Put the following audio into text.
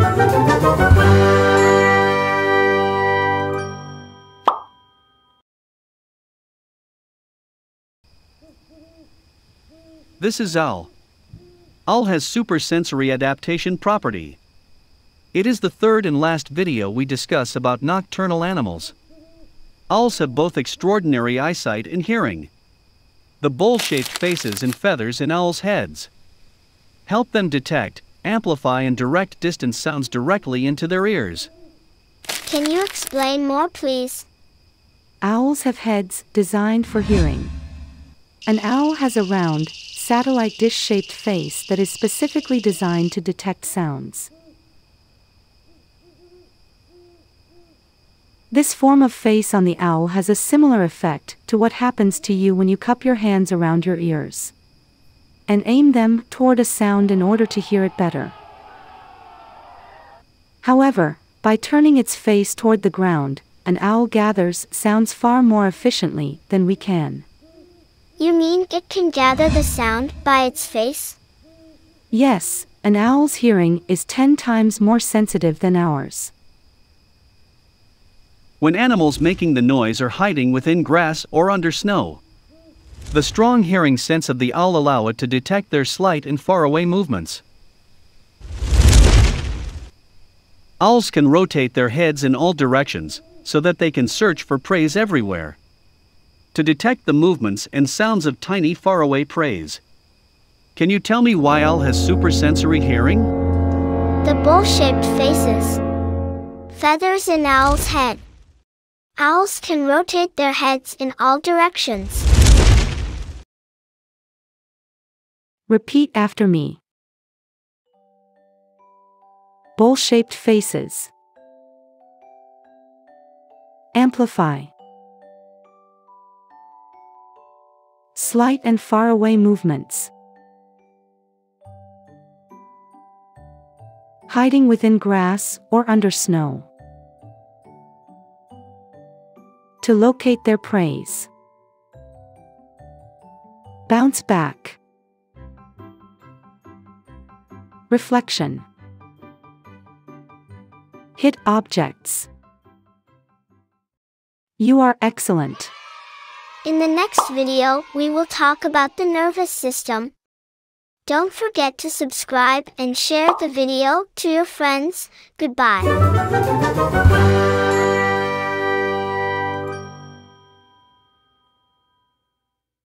This is owl. Owl has super sensory adaptation property. It is the third and last video we discuss about nocturnal animals. Owls have both extraordinary eyesight and hearing. The bowl-shaped faces and feathers in owls' heads help them detect, amplify and direct distant sounds directly into their ears. Can you explain more, please? Owls have heads designed for hearing. An owl has a round, satellite dish-shaped face that is specifically designed to detect sounds. This form of face on the owl has a similar effect to what happens to you when you cup your hands around your ears and aim them toward a sound in order to hear it better. However, by turning its face toward the ground, an owl gathers sounds far more efficiently than we can. You mean it can gather the sound by its face? Yes, an owl's hearing is 10 times more sensitive than ours. When animals making the noise are hiding within grass or under snow, the strong hearing sense of the owl allow it to detect their slight and faraway movements. Owls can rotate their heads in all directions, so that they can search for prey everywhere, to detect the movements and sounds of tiny faraway prey. Can you tell me why owl has supersensory hearing? The bowl-shaped faces. Feathers in owl's head. Owls can rotate their heads in all directions. Repeat after me. Bowl-shaped faces. Amplify. Slight and faraway movements. Hiding within grass or under snow. To locate their prey. Bounce back. Reflection. Hit objects. You are excellent. In the next video, we will talk about the nervous system. Don't forget to subscribe and share the video to your friends. Goodbye.